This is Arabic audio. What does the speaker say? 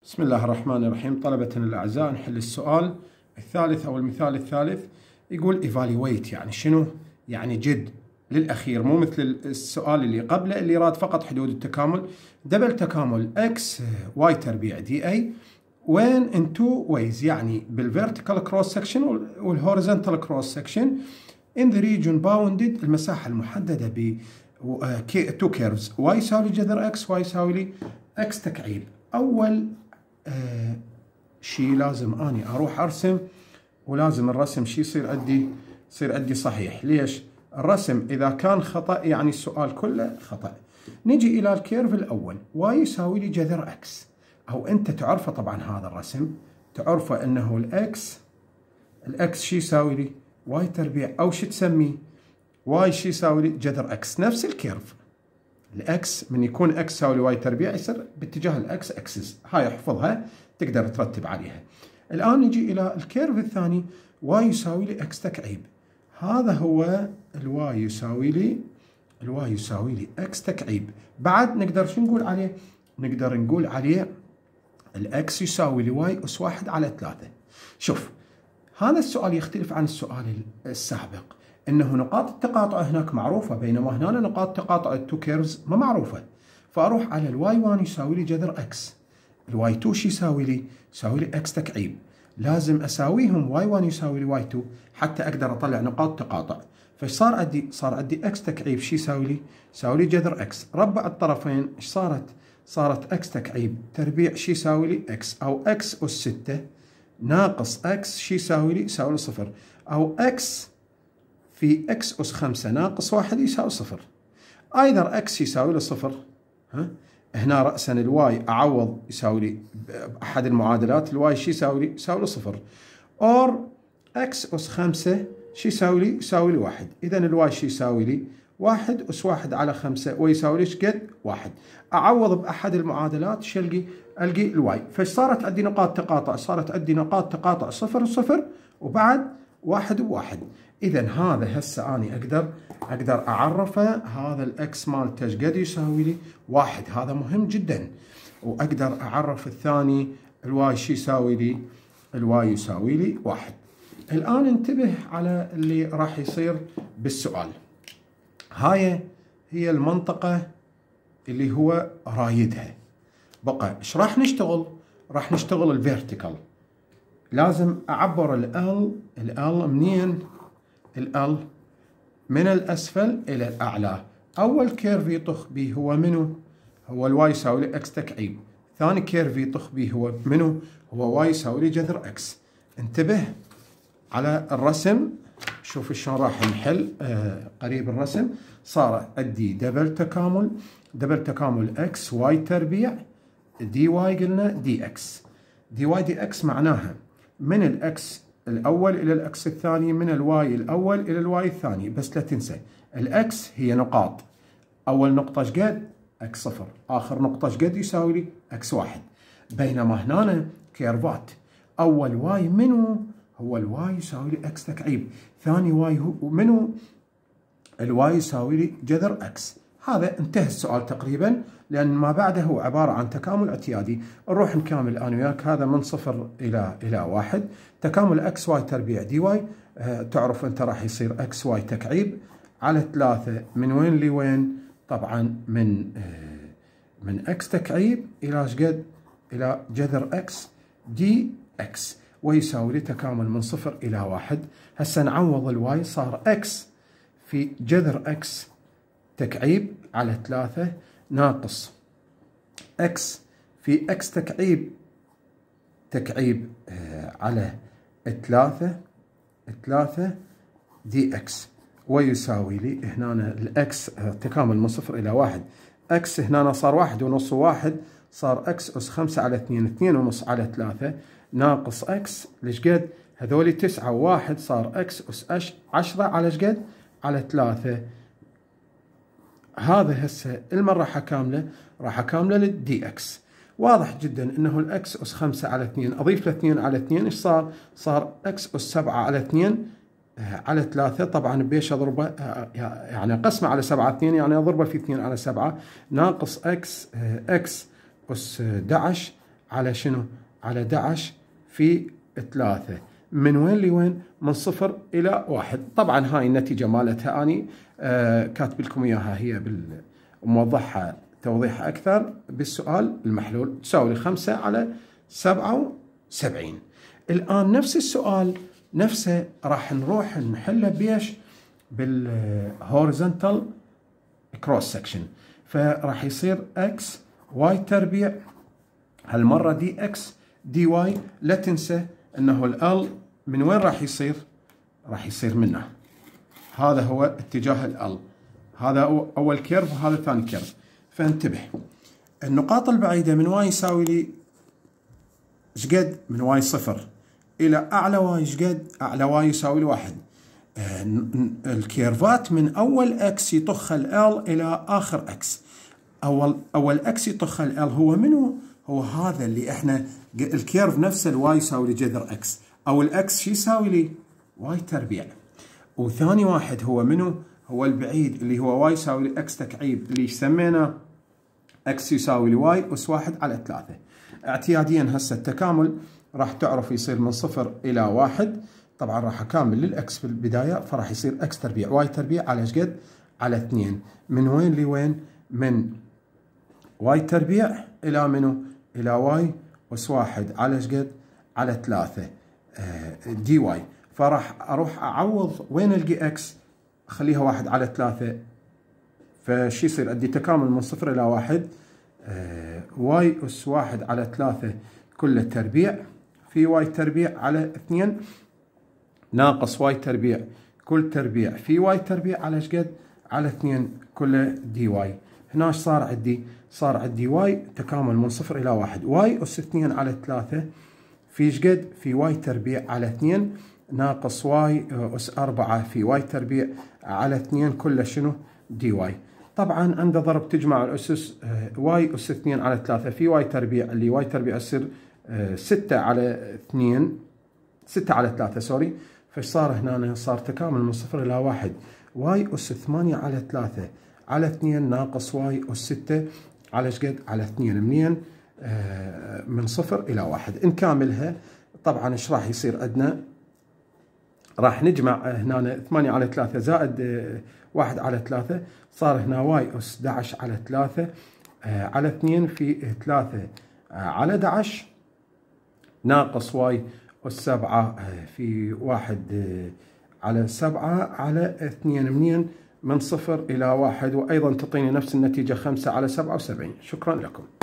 بسم الله الرحمن الرحيم. طلبتنا الأعزاء، نحل السؤال الثالث أو المثال الثالث. يقول evaluate، يعني شنو؟ يعني جد للأخير، مو مثل السؤال اللي قبله اللي راد فقط حدود التكامل. دبل تكامل x y تربيع دي اي وين in two ways، يعني بالvertical cross section والhorizontal cross section in the region bounded، المساحة المحددة ب two curves y يساوي جذر x y يساوي لي x تكعيب. أول شيء لازم اني اروح ارسم، ولازم الرسم شيء يصير عندي صحيح. ليش؟ الرسم اذا كان خطأ يعني السؤال كله خطأ. نجي الى الكيرف الاول، واي يساوي لي جذر اكس، او انت تعرفه طبعا هذا الرسم، تعرفه انه الاكس شيء يساوي لي واي تربيع، او شو تسميه؟ واي شيء يساوي لي جذر اكس. نفس الكيرف الاكس من يكون اكس يساوي لي واي تربيع يصير باتجاه الاكس اكسس، هاي احفظها تقدر ترتب عليها. الان نجي الى الكيرف الثاني، واي يساوي لي اكس تكعيب، هذا هو الواي يساوي لي اكس تكعيب. بعد نقدر شو نقول عليه؟ نقدر نقول عليه الاكس يساوي لي واي اس 1 على 3. شوف، هذا السؤال يختلف عن السؤال السابق، انه نقاط التقاطع هناك معروفه، بينما هنا نقاط تقاطع التو كيرفز ما معروفه. فاروح على الواي 1 يساوي لي جذر اكس، الواي 2 شو يساوي لي؟ يساوي لي اكس تكعيب. لازم اساويهم واي 1 يساوي لي واي 2 حتى اقدر اطلع نقاط تقاطع. فايش صار عندي؟ صار عندي اكس تكعيب شو يساوي لي؟ يساوي لي جذر اكس. ربع الطرفين ايش صارت اكس تكعيب تربيع شو يساوي لي؟ اكس، او اكس اس 6 ناقص اكس شو يساوي لي؟ يساوي لي صفر، او اكس في اكس اس 5 ناقص 1 يساوي صفر. ايذر اكس يساوي لي صفر، هنا رأسا الواي اعوض يساوي لي احد المعادلات، الواي شو يساوي لي؟ يساوي لي صفر. اور اكس اس 5 شو يساوي لي؟ يساوي لي 1. اذا الواي شو يساوي لي؟ 1 اس 1 على 5 ويساوي لي ايش قد؟ 1. اعوض باحد المعادلات شو القي الواي. فايش صارت عندي نقاط تقاطع؟ صارت عندي نقاط تقاطع 0 و0 وبعد 1 و1. اذا هذا هسه اني اقدر اعرفه، هذا الاكس مالته ايش قد يساوي لي؟ 1. هذا مهم جدا. واقدر اعرف الثاني الواي شو يساوي لي؟ الواي يساوي لي 1. الان انتبه على اللي راح يصير بالسؤال. هاي هي المنطقة اللي هو رايدها. بقى ايش راح نشتغل؟ راح نشتغل الفيرتيكال. لازم اعبر ال منين؟ ال من الاسفل الى الاعلى. اول كيرف يطخ به هو منو؟ هو الواي يساوي لي اكس تكعيب. ثاني كيرف يطخ به هو منو؟ هو واي يساوي لي جذر اكس. انتبه على الرسم، شوف شلون راح نحل قريب الرسم. صار عندي دبل تكامل اكس واي تربيع دي واي، قلنا دي اكس. دي واي دي اكس معناها من الاكس الاول الى الاكس الثاني، من الواي الاول الى الواي الثاني. بس لا تنسى الاكس هي نقاط، اول نقطه ايش قد؟ اكس صفر، اخر نقطه ايش قد يساوي لي؟ اكس 1. بينما هنا كيرفات، اول واي منو؟ هو الواي يساوي لي اكس تكعيب، ثاني واي هو منو؟ الواي يساوي لي جذر اكس. هذا انتهى السؤال تقريبا، لان ما بعده هو عباره عن تكامل اعتيادي. نروح نكمل انا وياك. هذا من 0 الى 1 تكامل اكس واي تربيع دي واي. تعرف انت راح يصير اكس واي تكعيب على 3 من وين لوين؟ طبعا من اكس تكعيب الى ايش قد؟ الى جذر اكس دي اكس، ويساوي لي تكامل من 0 الى 1. هسه نعوض الواي، صار اكس في جذر اكس تكعيب على 3 ناقص اكس في اكس تكعيب على 3 دي اكس، ويساوي لي هنا الاكس تكامل من 0 الى 1. اكس هنا صار 1 ونص، واحد صار اكس اس 5 على 2، 2 ونص على 3 ناقص اكس ليش قد؟ هذولي 9 و1 صار اكس اس 10 على ايش قد؟ على 3. هذا هسه المره راح كامله للدي اكس. واضح جدا انه الاكس اس 5 على 2 اضيف له 2 على 2 ايش صار؟ صار اكس اس 7 على 2 على 3. طبعا بيش اضربه يعني اقسمه على 7 2، يعني اضربه في 2 على 7 ناقص اكس اس 11 على شنو؟ على 11 في 3. من وين لوين؟ من 0 إلى 1. طبعا هاي النتيجة مالتها أني كاتب لكم إياها هي موضحها توضيح أكثر بالسؤال المحلول، تساوي 5 على 77. الآن نفس السؤال نفسه راح نروح نحله بيش؟ بالهوريزونتال كروس سكشن. فراح يصير اكس واي تربيع، هالمرة دي اكس دي واي. لا تنسى انه ال من وين راح يصير؟ راح يصير منه. هذا هو اتجاه ال، هذا اول كيرف وهذا ثاني كيرف. فانتبه، النقاط البعيدة من واي يساوي لي شقد؟ من واي 0 الى اعلى واي شقد؟ اعلى واي يساوي لي 1. الكيرفات من اول اكس يطخ ال الى اخر اكس. اول اكس يطخ ال هو منو؟ هو هذا اللي احنا الكيرف نفسه الواي يساوي لي جذر اكس، او الاكس شو يساوي لي؟ واي تربيع. وثاني واحد هو منو؟ هو البعيد اللي هو واي يساوي لي اكس تكعيب، اللي سميناه اكس يساوي لي واي اس 1 على 3. اعتياديا هسه التكامل راح تعرف يصير من 0 الى 1. طبعا راح اكامل للاكس في البدايه، فراح يصير اكس تربيع واي تربيع على شقد؟ على 2. من وين لوين؟ من واي تربيع الى منو؟ الى واي اس 1 على شقد؟ على 3 دي واي. فراح اروح اعوض وين القي اكس؟ اخليها 1 على 3. فشي يصير عندي تكامل من 0 الى 1 واي اس 1 على 3 كله تربيع في واي تربيع على 2 ناقص واي تربيع كل تربيع في واي تربيع على شقد؟ على 2 كله دي واي. هنا ايش صار عندي؟ صار عندي واي تكامل من 0 الى 1 واي اس 2 على 3 في شقد؟ في واي تربيع على 2 ناقص واي اس 4 في واي تربيع على 2 كله شنو؟ دي واي. طبعا عند ضرب تجمع الاسس، واي اس 2 على 3 في واي تربيع، اللي واي تربيع يصير 6 على 2 6 على 3 سوري. فايش صار هنا؟ صار تكامل من 0 الى 1 واي اس 8 على 3 على 2 ناقص واي اس 6 على شقد؟ على 2. منين؟ من 0 الى 1. نكاملها. طبعا ايش راح يصير عندنا؟ راح نجمع هنا 8 على 3 زائد 1 على 3، صار هنا واي اس 11 على 3 على 2 في 3 على 11 ناقص واي اس 7 في 1 على 7 على 2. منين؟ من 0 إلى 1. وأيضا تعطيني نفس النتيجة 5 على 77. شكرا لكم.